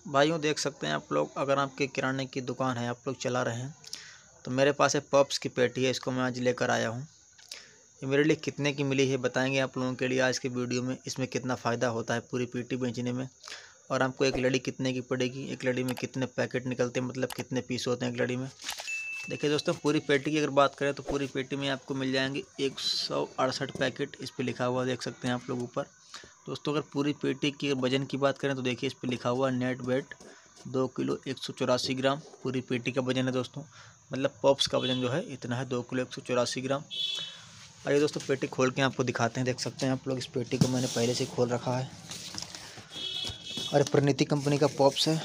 भाइयों देख सकते हैं आप लोग, अगर आपके किराने की दुकान है, आप लोग चला रहे हैं, तो मेरे पास है पॉप्स की पेटी है। इसको मैं आज लेकर आया हूँ। ये मेरे लिए कितने की मिली है बताएंगे आप लोगों के लिए आज के वीडियो में। इसमें कितना फ़ायदा होता है पूरी पेटी बेचने में, और आपको एक लड़ी कितने की पड़ेगी, एक लड़ी में कितने पैकेट निकलते हैं, मतलब कितने पीस होते हैं एक लड़ी में। देखिए दोस्तों, पूरी पेटी की अगर बात करें तो पूरी पेटी में आपको मिल जाएंगे 168 पैकेट। इस पर लिखा हुआ देख सकते हैं आप लोग ऊपर। दोस्तों अगर पूरी पेटी की वजन की बात करें तो देखिए इस पर लिखा हुआ नेट वेट 2 किलो 184 ग्राम पूरी पेटी का वजन है दोस्तों। मतलब पॉप्स का वजन जो है इतना है, 2 किलो 184 ग्राम। आइए दोस्तों पेटी खोल के आपको दिखाते हैं। देख सकते हैं आप लोग, इस पेटी को मैंने पहले से खोल रखा है और परिणति कंपनी का पॉप्स है।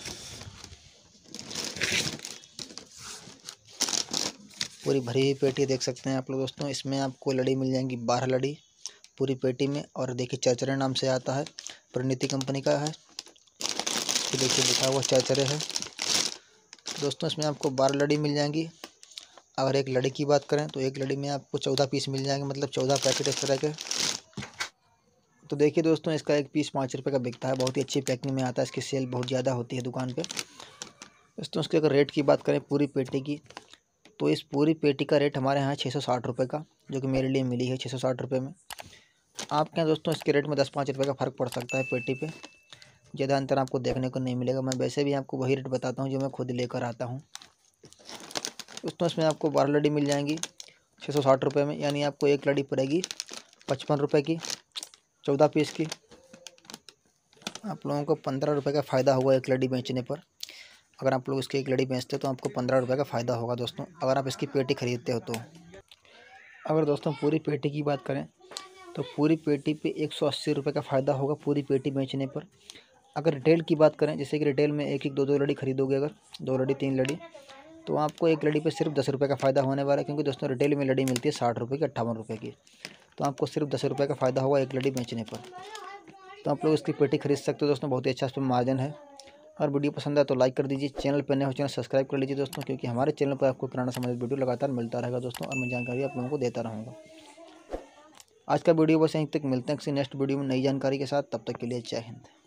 पूरी भरी हुई पेटी देख सकते हैं आप लोग दोस्तों। इसमें आपको लड़ी मिल जाएंगी 12 लड़ी पूरी पेटी में। और देखिए चरचरे नाम से आता है, परिणति कंपनी का है। तो देखिए लिखा हुआ चरचरे है दोस्तों। इसमें आपको 12 लड़ी मिल जाएंगी। अगर एक लड़ी की बात करें तो एक लड़ी में आपको 14 पीस मिल जाएंगे, मतलब 14 पैकेट इस तरह के। तो देखिए दोस्तों, इसका एक पीस 5 रुपये का बिकता है। बहुत ही अच्छी पैकिंग में आता है, इसकी सेल बहुत ज़्यादा होती है दुकान पे दोस्तों। इसके अगर रेट की बात करें पूरी पेटी की, तो इस पूरी पेटी का रेट हमारे यहाँ 660 रुपये का, जो कि मेरे लिए मिली है 660 रुपये में। आपके यहाँ दोस्तों इसके रेट में 10-5 रुपये का फ़र्क पड़ सकता है पेटी पे, ज़्यादा अंतर आपको देखने को नहीं मिलेगा। मैं वैसे भी आपको वही रेट बताता हूँ जो मैं खुद लेकर आता हूँ दोस्तों। इसमें आपको 12 लड़ी मिल जाएंगी 660 रुपये में, यानी आपको एक लड़ी पड़ेगी 55 रुपये की, 14 पीस की। आप लोगों को 15 रुपये का फ़ायदा होगा एक लड़ी बेचने पर। अगर आप लोग इसकी एक लड़ी बेचते हो तो आपको 15 रुपये का फ़ायदा होगा दोस्तों, अगर आप इसकी पेटी ख़रीदते हो तो। अगर दोस्तों पूरी पेटी की बात करें तो पूरी पेटी पे 180 रुपये का फ़ायदा होगा पूरी पेटी बेचने पर। अगर रिटेल की बात करें, जैसे कि रिटेल में एक एक दो लड़ी खरीदोगे, अगर 2 लड़ी 3 लड़ी, तो आपको एक लड़ी पे सिर्फ 10 रुपये का फ़ायदा होने वाला है। क्योंकि दोस्तों रिटेल में लड़ी मिलती है 60 रुपये की, 58 रुपये की। तो आपको सिर्फ 10 रुपये का फ़ायदा होगा एक लड़ी बेचने पर। तो आप लोग इसकी पेटी खरीद सकते हो दोस्तों, बहुत ही अच्छा इस पर मार्जिन है। और वीडियो पसंद है तो लाइक कर दीजिए। चैनल पर नए हो चैनल सब्सक्राइब कर लीजिए दोस्तों, क्योंकि हमारे चैनल पर आपको किराना संबंधित वीडियो लगातार मिलता रहेगा दोस्तों, और मैं जानकारी आप लोगों को देता रहूँगा। आज का वीडियो बस यहीं तक, मिलते हैं किसी नेक्स्ट वीडियो में नई जानकारी के साथ। तब तक के लिए जय हिंद।